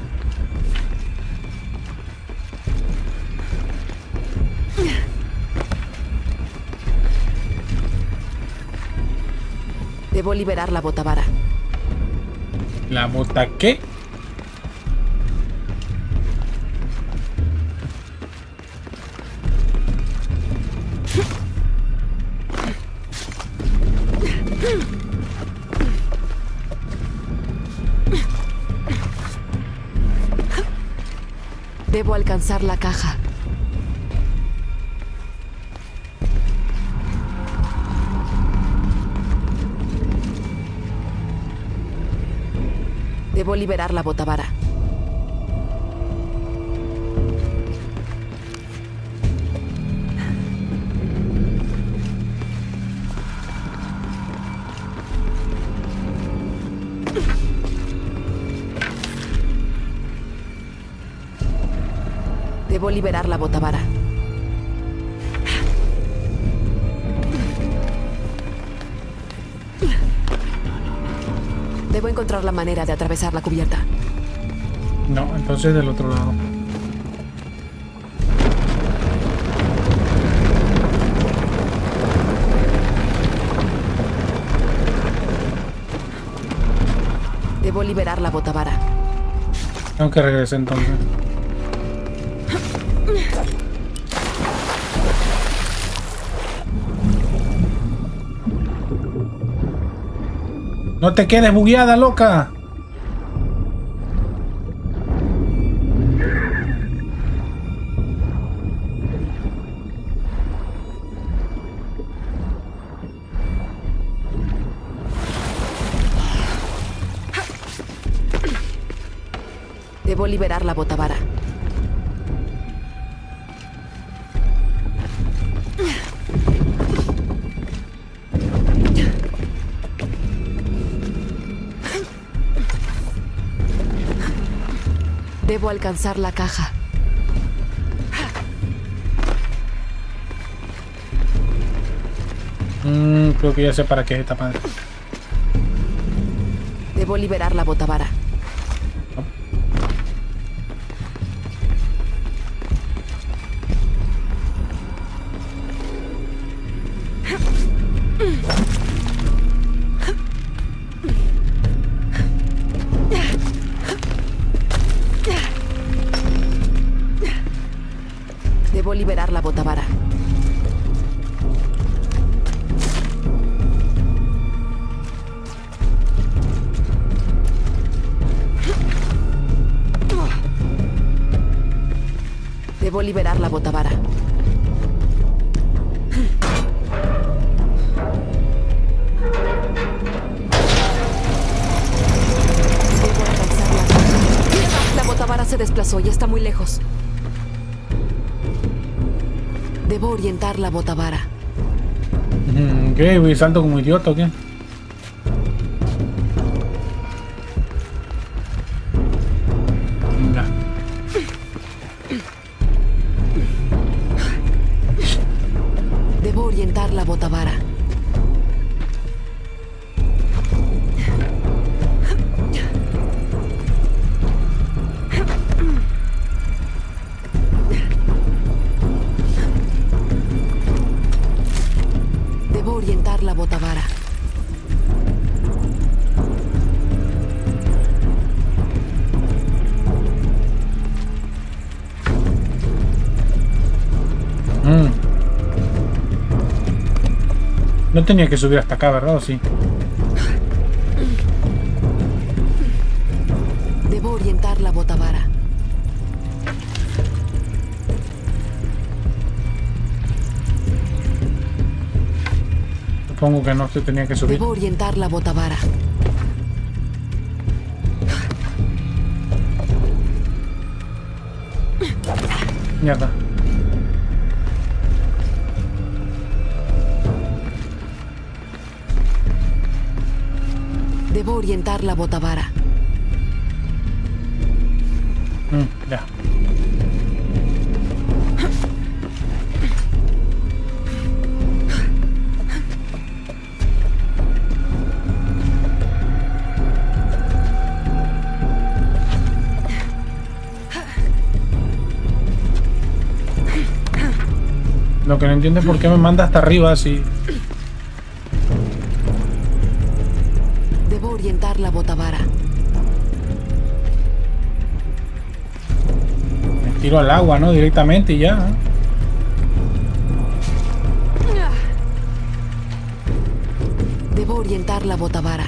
Debo liberar la botavara. ¿La bota qué? Debo alcanzar la caja. Debo liberar la botavara. Debo liberar la botavara. Debo encontrar la manera de atravesar la cubierta. No, entonces del otro lado. Debo liberar la botavara. Tengo que regresar entonces. No te quedes bugueada, loca. Debo liberar la botavara. Debo alcanzar la caja. Creo que ya sé para qué es esta madre. Debo liberar la botavara. Debo liberar la botavara. Debo liberar la botavara. Debo alcanzarla. La botavara se desplazó y está muy lejos. Debo orientar la botavara. ¿Qué? ¿Voy salto como idiota o qué? Ya. Debo orientar la botavara. Debo orientar la botavara. No tenía que subir hasta acá, ¿verdad? ¿O sí? Debo orientar la botavara. Supongo que no se tenía que subir. Debo orientar la botavara. Mierda. Debo orientar la botavara. Ya. Lo que no entiendo es por qué me manda hasta arriba así. Debo orientar la botavara. Me tiro al agua, ¿no? Directamente y ya. Debo orientar la botavara.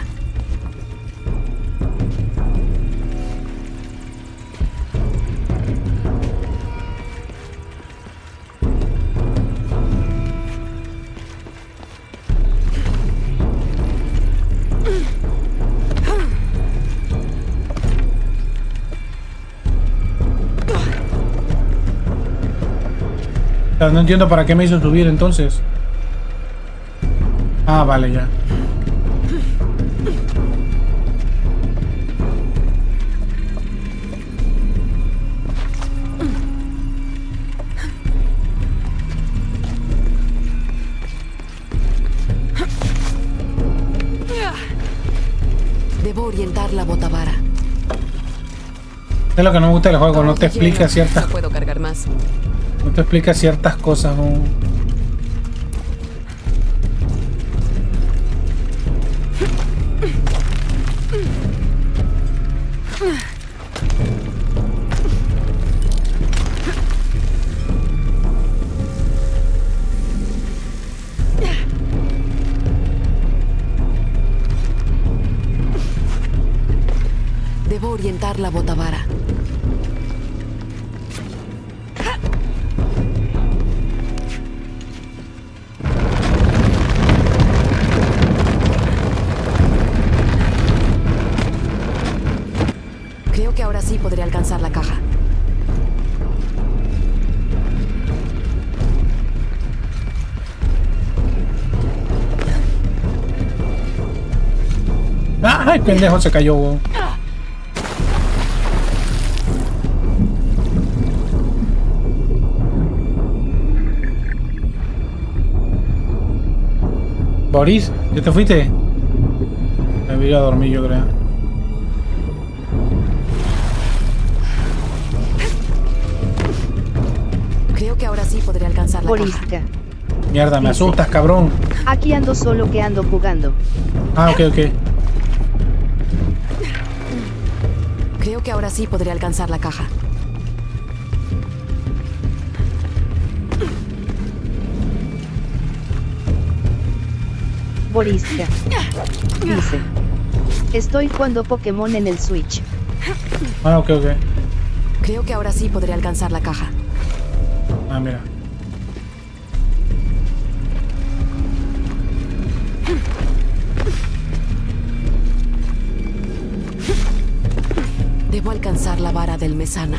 No entiendo para qué me hizo subir entonces. Ah, vale, ya. Es lo que no me gusta del juego, no te explica ciertas No puedo cargar más. No te explica ciertas cosas, ¿no? Debo orientar la botavara. Creo que ahora sí podré alcanzar la caja. ¡Ay, pendejo! Se cayó, weón. Boris, ¿ya te fuiste? Me voy a dormir, yo creo. Creo que ahora sí podré alcanzar la Borisca. caja. Mierda, me Dice. asustas, cabrón. Aquí ando solo que ando jugando. Ah, ok, ok. Creo que ahora sí podré alcanzar la caja. Borisca. Dice. Estoy jugando Pokémon en el Switch. Ah, ok, ok. Creo que ahora sí podré alcanzar la caja. Ah, mira. Debo alcanzar la vara del Mesana.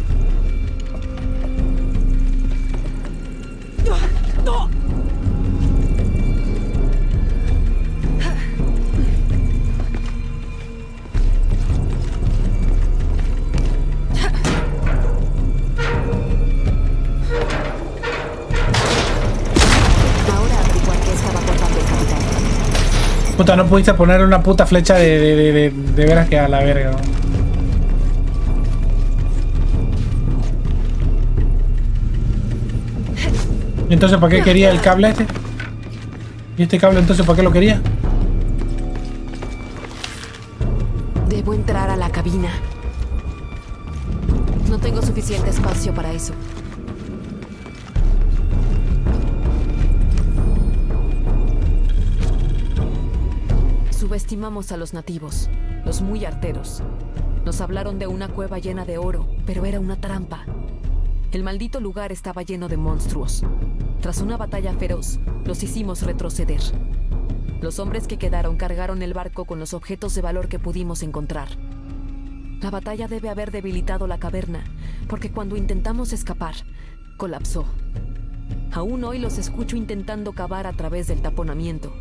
Ahora averiguar qué estaba cortando el capitán. Puta, no pudiste poner una puta flecha de veras que a la verga, ¿no? ¿Y entonces para qué quería el cable este? ¿Y este cable entonces para qué lo quería? Debo entrar a la cabina. No tengo suficiente espacio para eso. Subestimamos a los nativos, los muy arteros. Nos hablaron de una cueva llena de oro, pero era una trampa. El maldito lugar estaba lleno de monstruos. Tras una batalla feroz, los hicimos retroceder. Los hombres que quedaron cargaron el barco con los objetos de valor que pudimos encontrar. La batalla debe haber debilitado la caverna, porque cuando intentamos escapar, colapsó. Aún hoy los escucho intentando cavar a través del taponamiento.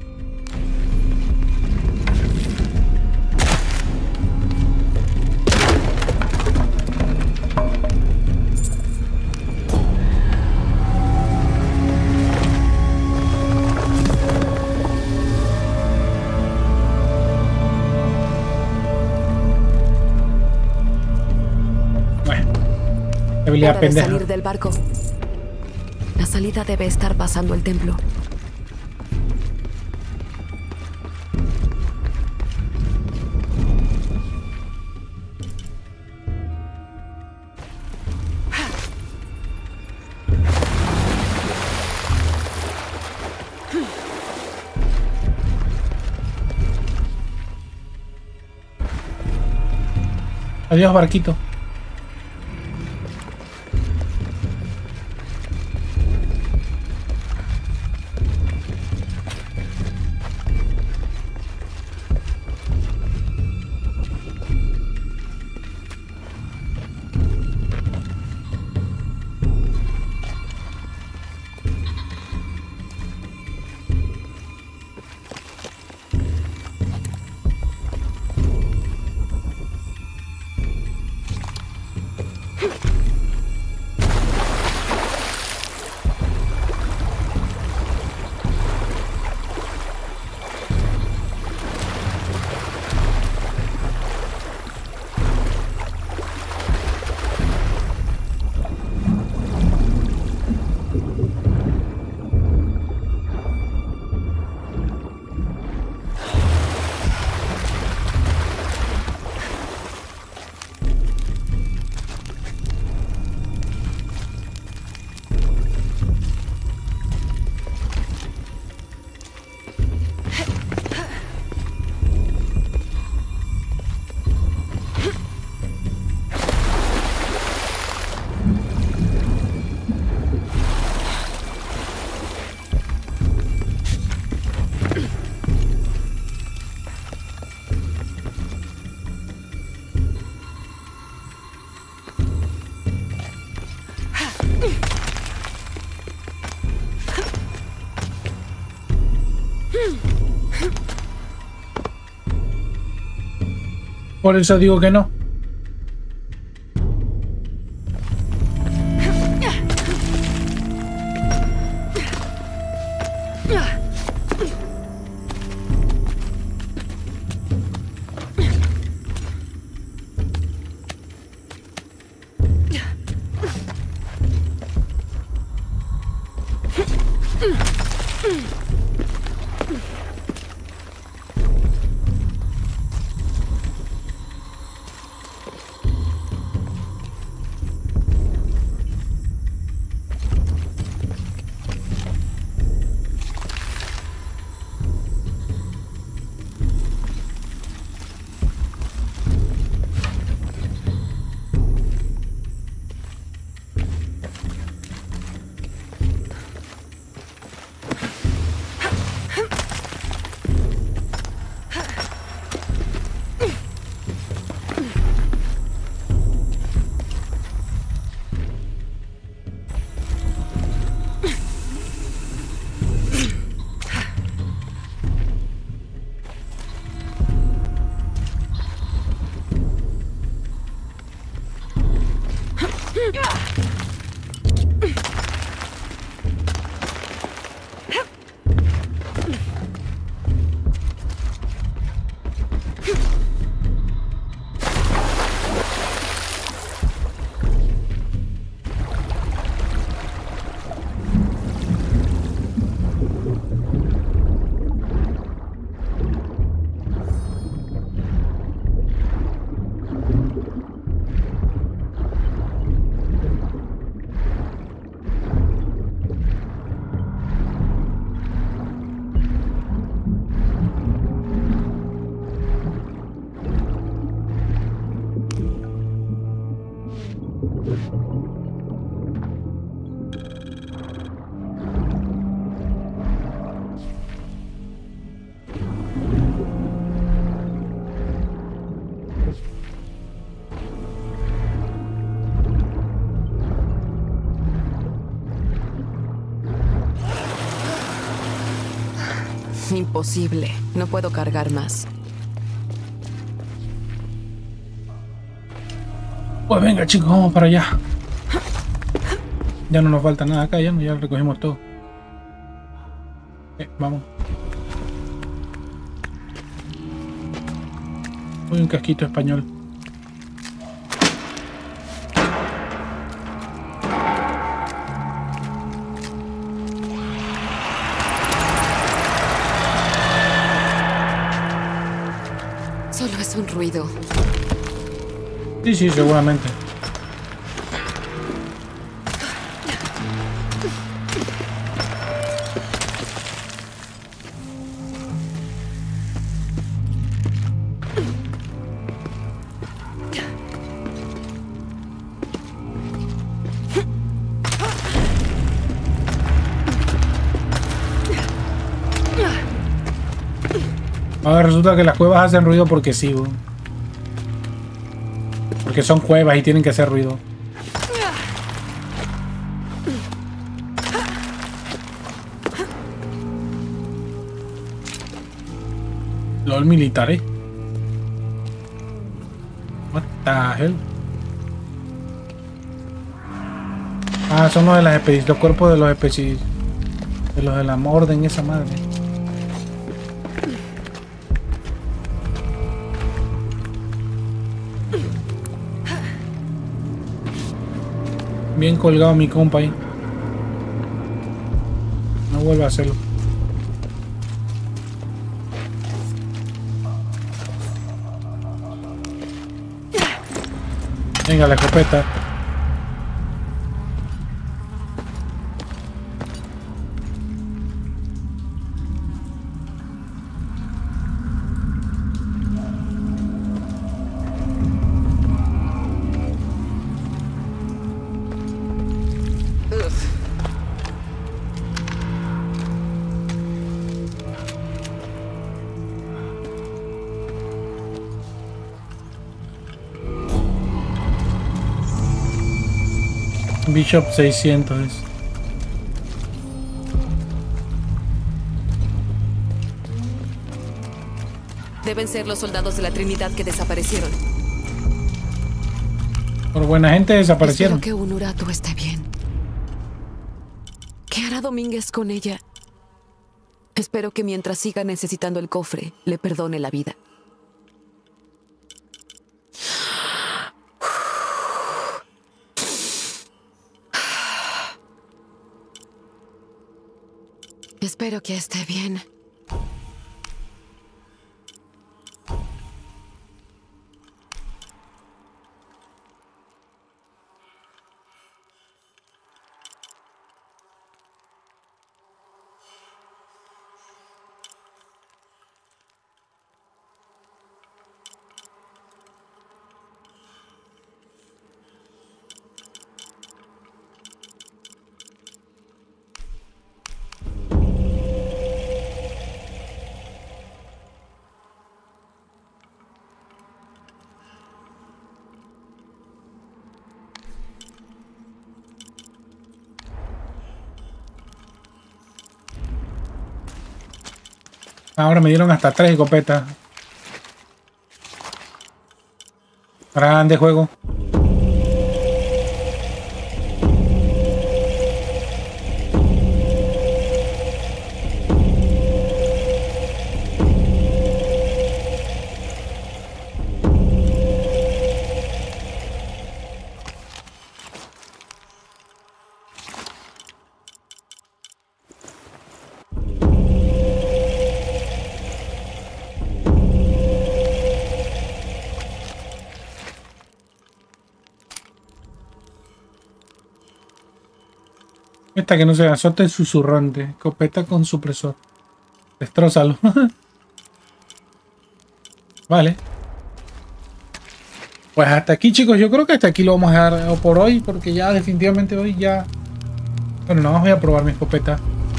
Habilidad Hora de pendeja. salir del barco. La salida debe estar pasando el templo. Adiós, barquito. Por eso digo que no. Imposible. No puedo cargar más. Pues venga, chicos, vamos para allá. Ya no nos falta nada acá, ya recogimos todo. Vamos. Uy, un casquito español. Solo es un ruido. Sí, sí, seguramente. Ahora resulta que las cuevas hacen ruido porque sí, bro. Porque son cuevas y tienen que hacer ruido. LOL militares. What the hell? Ah, son los de las expediciones, los cuerpos de los especies. De los de la orden, esa madre. Bien colgado mi compa ahí. No vuelva a hacerlo. Venga, la escopeta. Bishop 600 es. Deben ser los soldados de la Trinidad que desaparecieron. Por buena gente desaparecieron. Espero que Unuratu esté bien. ¿Qué hará Domínguez con ella? Espero que mientras siga necesitando el cofre, le perdone la vida. Espero que esté bien. Ahora me dieron hasta 3 escopetas. Grande juego. Esta que no se azote es susurrante. Escopeta con supresor. Destrózalo. Vale. Pues hasta aquí, chicos. Yo creo que hasta aquí lo vamos a dejar por hoy. Porque ya definitivamente hoy ya... Bueno, nada más voy a probar mi escopeta.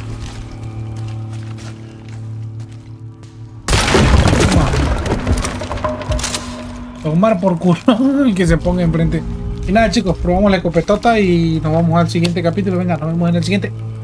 Tomar por culo el que se ponga enfrente. Y nada, chicos, probamos la escopetota y nos vamos al siguiente capítulo. Venga, nos vemos en el siguiente.